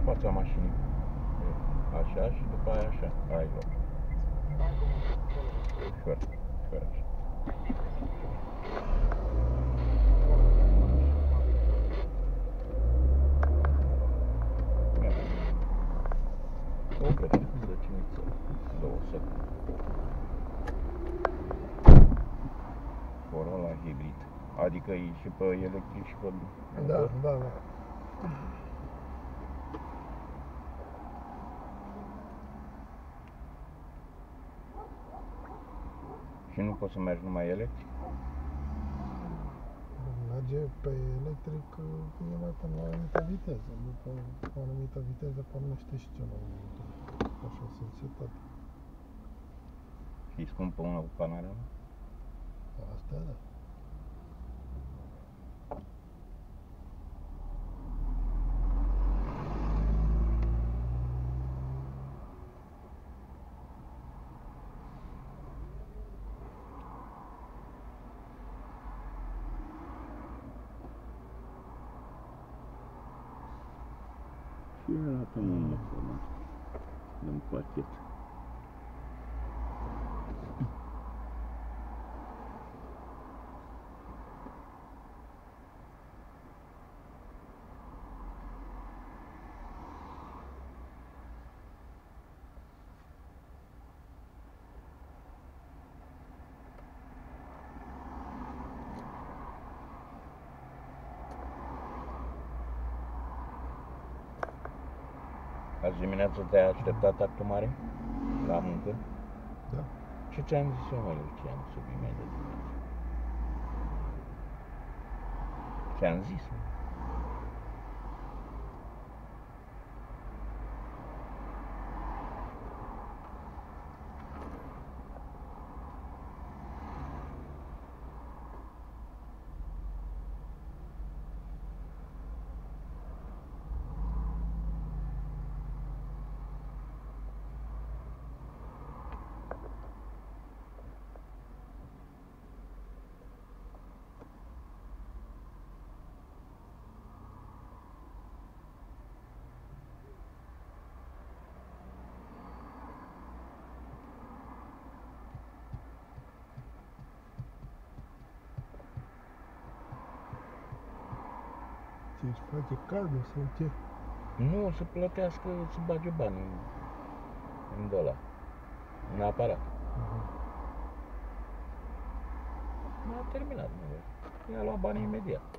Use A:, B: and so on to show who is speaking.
A: fața mașinii. Așa și după aia așa. Ai loc. Ușor, ușor așa. O găsim de ciniță. 200. Corolla hibrid. Adică e și pe electric și pe motor?
B: Da.
A: Și nu poți să mergi numai electric?
B: Merge pe electric numai până la o anumită viteză. După o anumită viteză pornește și celălalt. Așa sunt setate.
A: Și scumpă una cu panorama?
B: Asta da.
A: Și arată mult acolo. În pachet. Azi dimineața te-ai așteptat actul mare? La muncă?
B: Da.
A: Ce ți-am zis eu, mă, Lucian, sub imediat de dimineață? Ți-am zis, mă.
B: Ți-și face cardul sau ce?
A: Nu, să plătească, să bage bani în ăla, în aparat. M-a terminat, mă. I-a luat banii imediat.